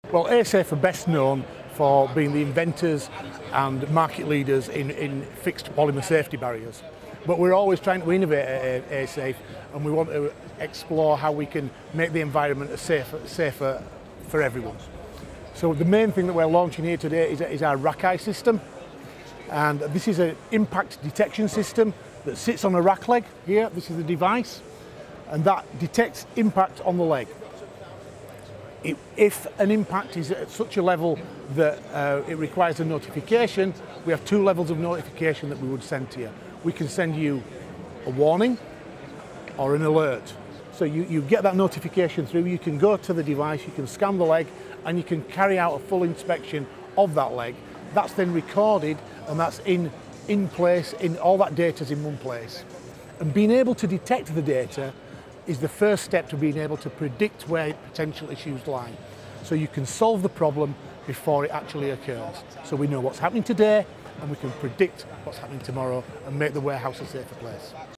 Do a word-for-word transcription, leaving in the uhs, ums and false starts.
Well, AirSafe are best known for being the inventors and market leaders in, in fixed polymer safety barriers. But we're always trying to innovate at AirSafe, and we want to explore how we can make the environment safer, safer for everyone. So the main thing that we're launching here today is, is our RackEye system. And this is an impact detection system that sits on a rack leg here. This is the device, and that detects impact on the leg. If an impact is at such a level that uh, it requires a notification, we have two levels of notification that we would send to you. We can send you a warning or an alert. So you, you get that notification through, you can go to the device, you can scan the leg, and you can carry out a full inspection of that leg. That's then recorded, and that's in, in place, in, all that data's in one place. And being able to detect the data is the first step to being able to predict where potential issues lie. So you can solve the problem before it actually occurs. So we know what's happening today, and we can predict what's happening tomorrow and make the warehouse a safer place.